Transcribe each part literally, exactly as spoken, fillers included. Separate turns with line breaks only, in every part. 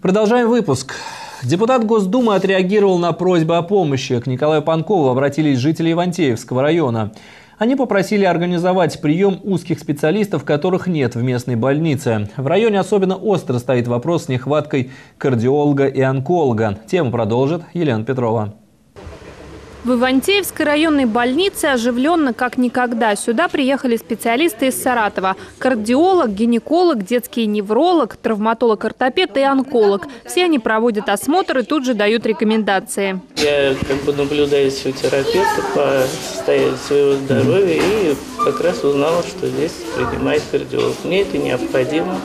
Продолжаем выпуск. Депутат Госдумы отреагировал на просьбы о помощи. К Николаю Панкову обратились жители Ивантеевского района. Они попросили организовать прием узких специалистов, которых нет в местной больнице. В районе особенно остро стоит вопрос с нехваткой кардиолога и онколога. Тему продолжит Елена Петрова.
В Ивантеевской районной больнице оживленно как никогда. Сюда приехали специалисты из Саратова. Кардиолог, гинеколог, детский невролог, травматолог-ортопед и онколог. Все они проводят осмотр и тут же дают рекомендации.
Я как бы наблюдаю терапевта по состоянию своего здоровья и как раз узнала, что здесь принимает кардиолог. Мне это необходимо.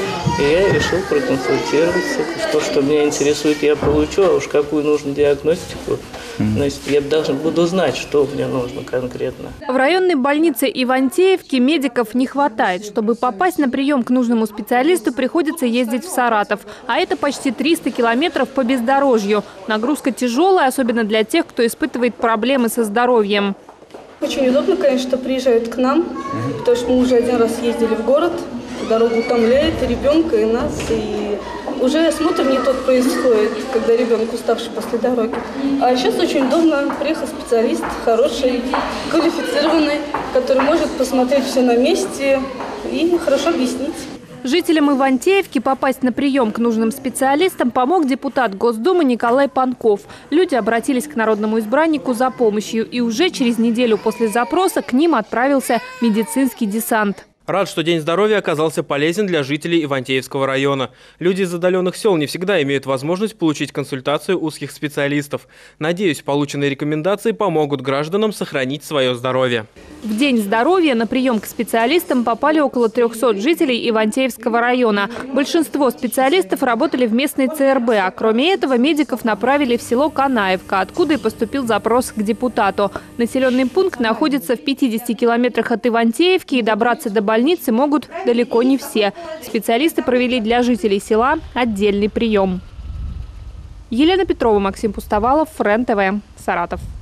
И я решил проконсультироваться. То, что меня интересует, я получу, а уж какую нужно диагностику, значит, я должен буду знать, что мне нужно конкретно.
В районной больнице Ивантеевки медиков не хватает. Чтобы попасть на прием к нужному специалисту, приходится ездить в Саратов. А это почти триста километров по бездорожью. Нагрузка тяжелая, особенно для тех, кто испытывает проблемы со здоровьем.
Очень удобно, конечно, что приезжают к нам, потому что мы уже один раз ездили в город. Дорога утомляет и ребенка, и нас, и уже осмотр не тот происходит, когда ребенок уставший после дороги. А сейчас очень удобно, приехал специалист хороший, квалифицированный, который может посмотреть все на месте и хорошо объяснить.
Жителям Ивантеевки попасть на прием к нужным специалистам помог депутат Госдумы Николай Панков. Люди обратились к народному избраннику за помощью, и уже через неделю после запроса к ним отправился медицинский десант.
Рад, что День здоровья оказался полезен для жителей Ивантеевского района. Люди из отдаленных сел не всегда имеют возможность получить консультацию узких специалистов. Надеюсь, полученные рекомендации помогут гражданам сохранить свое здоровье.
В День здоровья на прием к специалистам попали около трёхсот жителей Ивантеевского района. Большинство специалистов работали в местной ЦРБ, а кроме этого медиков направили в село Канаевка, откуда и поступил запрос к депутату. Населенный пункт находится в пятидесяти километрах от Ивантеевки, и добраться до больницы могут далеко не все. Специалисты провели для жителей села отдельный прием. Елена Петрова, Максим Пустовалов, ФРЕН ТВ, Саратов.